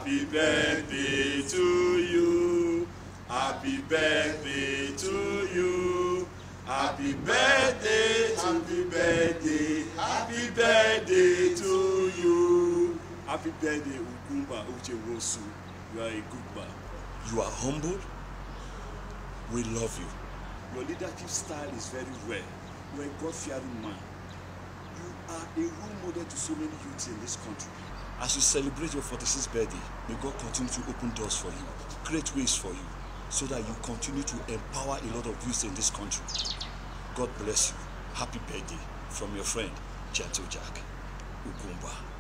Happy birthday to you. Happy birthday to you. Happy birthday, happy birthday, happy birthday to you. Happy birthday, Ugumba Uchewosu. You are a good man. You are humble. We love you. Your leadership style is very rare. You are a God-fearing man. You are a role model to so many youths in this country. As you celebrate your 46th birthday, may God continue to open doors for you, create ways for you, so that you continue to empower a lot of youths in this country. God bless you. Happy birthday from your friend, Gentle Jack Ugumba.